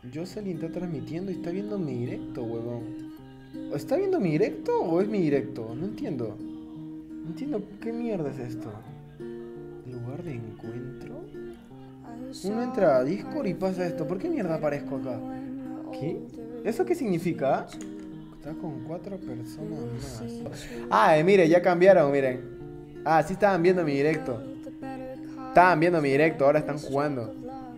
Jocelyn está transmitiendo y está viendo mi directo, huevón. ¿Está viendo mi directo o es mi directo? No entiendo. No entiendo qué mierda es esto. Lugar de encuentro. Uno entra a Discord y pasa esto. ¿Por qué mierda aparezco acá? ¿Qué? ¿Eso qué significa? Está con 4 personas más. Ah, mire, ya cambiaron, miren. Ah, sí estaban viendo mi directo. Estaban viendo mi directo, ahora están jugando.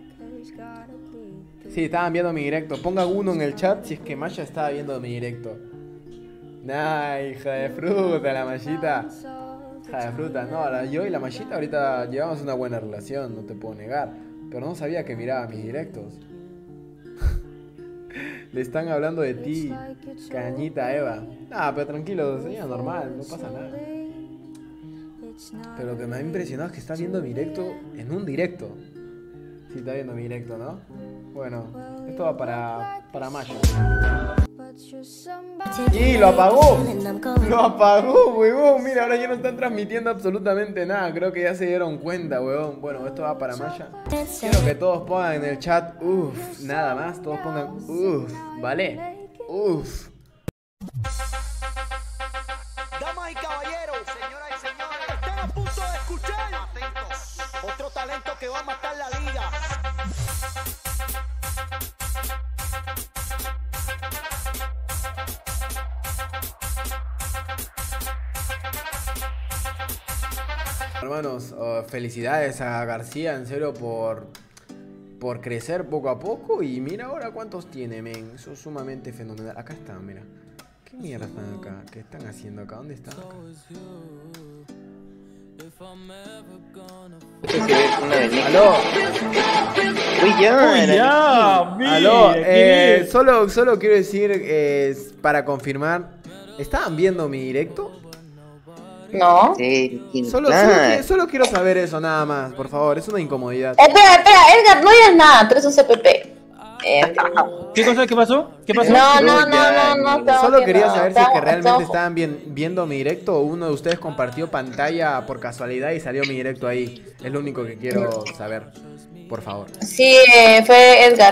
Sí, estaban viendo mi directo. Ponga uno en el chat si es que Maya estaba viendo mi directo. Nah, hija de fruta, la Mallita. Hija de fruta, no, yo y la Mallita ahorita llevamos una buena relación, no te puedo negar. Pero no sabía que miraba mis directos. Le están hablando de ti, cañita Eva. Ah, pero tranquilo, sería normal, no pasa nada. Pero lo que me ha impresionado es que está viendo mi directo en un directo. Sí, está viendo mi directo, ¿no? Bueno, esto va para Mayo. ¡Y lo apagó! ¡Lo apagó, huevón! Mira, ahora ya no están transmitiendo absolutamente nada. Creo que ya se dieron cuenta, huevón. Bueno, esto va para Maya. Quiero que todos pongan en el chat, uff, nada más. Todos pongan, uff, ¿vale? Uff. Damas y caballeros, señoras y señores, están a punto de escuchar. Atentos. Otro talento que va a matar la liga. Hermanos, felicidades a García, en serio, por crecer poco a poco. Y mira ahora cuántos tiene, men. Eso es sumamente fenomenal. Acá están, mira. ¿Qué mierda están acá? ¿Qué están haciendo acá? ¿Dónde están acá? ¡Aló! Uy, ya, ¡Aló! Solo quiero decir, para confirmar, ¿estaban viendo mi directo? No. sí, Solo quiero saber eso, nada más, por favor, es una incomodidad. Espera, Edgar, no digas nada, tú eres un CPP. ¿Qué cosa? ¿Qué pasó? ¿Qué pasó? No. Solo quería saber si es que realmente estaban viendo mi directo o uno de ustedes compartió pantalla por casualidad y salió mi directo ahí. Es lo único que quiero saber, por favor. Sí, fue Edgar.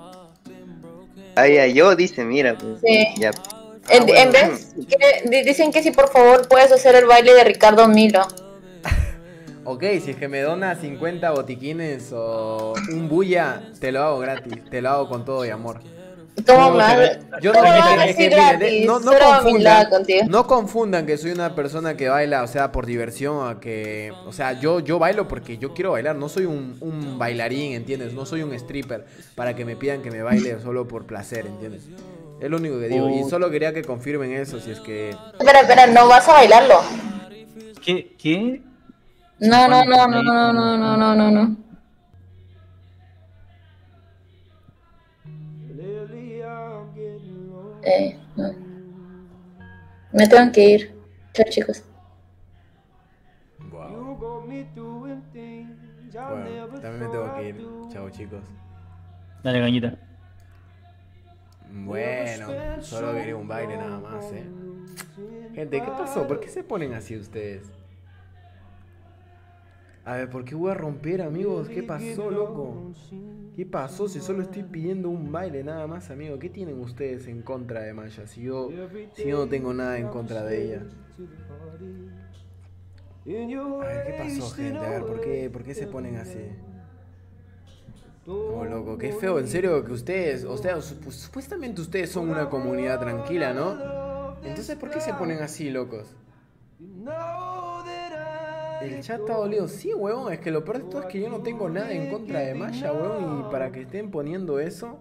yo dice, mira, pues, Sí. ya. En vez, dicen que si por favor puedes hacer el baile de Ricardo Milo. Ok, si es que me dona 50 botiquines o un bulla, te lo hago gratis, te lo hago con todo y amor. ¿Cómo más? Yo ¿Cómo vas a es que, decir miren, gratis? no Cero humildad contigo. no confundan que soy una persona que baila, o sea, por diversión, a que, o sea, yo bailo porque yo quiero bailar, no soy un bailarín, ¿entiendes? No soy un stripper para que me pidan que me baile solo por placer, ¿entiendes? Es lo único que digo, y solo quería que confirmen eso, si es que... Espera, no vas a bailarlo. ¿Qué? No. No. No. Me tengo que ir. Chao, chicos. Wow. Bueno, también me tengo que ir. Chao, chicos. Dale, cañita. Bueno, solo quería un baile nada más, Gente, ¿qué pasó? ¿Por qué se ponen así ustedes? A ver, ¿por qué voy a romper, amigos? ¿Qué pasó, loco? ¿Qué pasó? Si solo estoy pidiendo un baile nada más, amigo. ¿Qué tienen ustedes en contra de Maya? Si yo no tengo nada en contra de ella. A ver, ¿qué pasó, gente? A ver, ¿por qué se ponen así? Oh, loco, qué feo, en serio, que ustedes, o sea, supuestamente ustedes son una comunidad tranquila, ¿no? Entonces, ¿por qué se ponen así, locos? El chat está dolido. Sí, huevón, es que lo peor de todo es que yo no tengo nada en contra de Maya, huevón, y para que estén poniendo eso...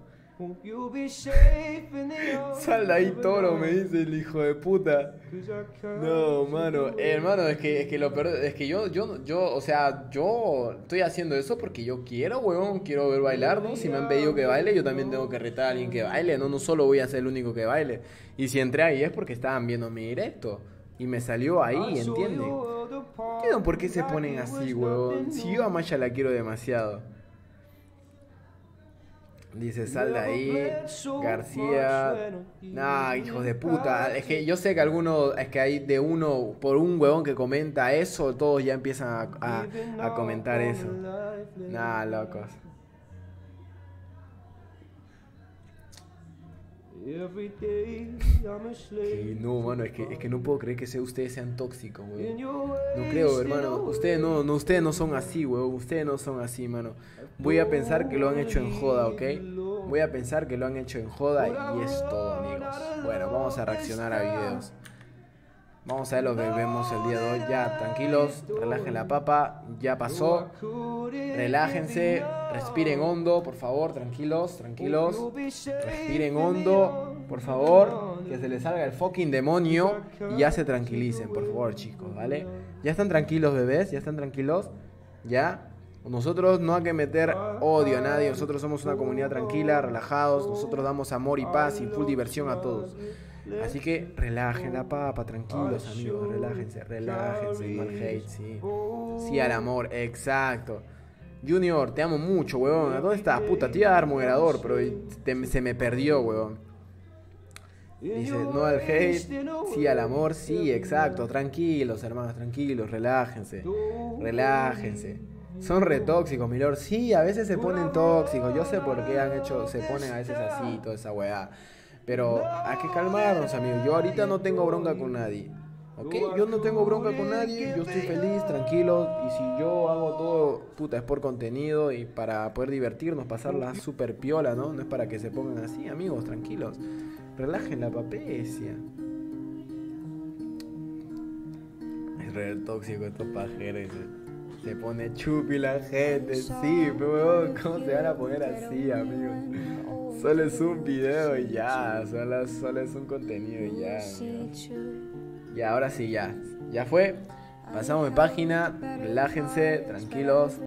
Sal de ahí, toro, me dice el hijo de puta. No, mano, hermano, es que lo peor es que yo, o sea, yo estoy haciendo eso porque yo quiero, huevón, quiero ver bailar, ¿no? Si me han pedido que baile, yo también tengo que retar a alguien que baile, no solo voy a ser el único que baile. Y si entré ahí es porque estaban viendo mi directo y me salió ahí, ¿entienden? No entiendo por qué se ponen así, huevón. Si yo a Maya la quiero demasiado. Dice, sal de ahí, García. Nah, hijos de puta. Es que yo sé que algunos, es que hay de uno, por un huevón que comenta eso, todos ya empiezan a comentar eso. Nah, locos. No, mano, es que no puedo creer que ustedes sean tóxicos, weón. No creo, hermano. Ustedes no son así, weón. Ustedes no son así, mano. Voy a pensar que lo han hecho en joda, ¿ok? Voy a pensar que lo han hecho en joda y es todo, amigos. Bueno, vamos a reaccionar a videos. Vamos a ver lo que vemos el día de hoy. Ya, tranquilos, relajen la papa. Ya pasó. Relájense, respiren hondo, por favor, tranquilos. Respiren hondo, por favor. Que se les salga el fucking demonio y ya se tranquilicen, por favor, chicos, ¿vale? ¿Ya están tranquilos, bebés? ¿Ya están tranquilos? ¿Ya? Nosotros no hay que meter odio a nadie. Nosotros somos una comunidad tranquila, relajados. Nosotros damos amor y paz y full diversión a todos. Así que relajen la papa, tranquilos, amigos, relájense, mal hate, sí. Sí al amor, exacto. Junior, te amo mucho, huevón. ¿Dónde estás? Puta, te iba a dar moderador, pero se me perdió, huevón. Dice, no al hate, sí al amor, sí, exacto. Tranquilos, hermanos, tranquilos, relájense. Son re tóxicos, mi lord. Sí, a veces se ponen tóxicos. Yo sé por qué se ponen a veces así, toda esa weá. Pero hay que calmarnos, amigos. Yo ahorita no tengo bronca con nadie, ¿ok? Yo no tengo bronca con nadie. Yo estoy feliz, tranquilo. Y si yo hago todo, puta, es por contenido y para poder divertirnos, pasarla súper piola, ¿no? No es para que se pongan así, amigos, tranquilos. Relajen la papecia. Es re tóxico estos pajeros. Se pone chupi la gente. Sí, pero ¿cómo se van a poner así, amigos? Solo es un video y ya, solo es un contenido y ya, amigos. Ya, ahora sí, ya fue. Pasamos de página, relájense, tranquilos.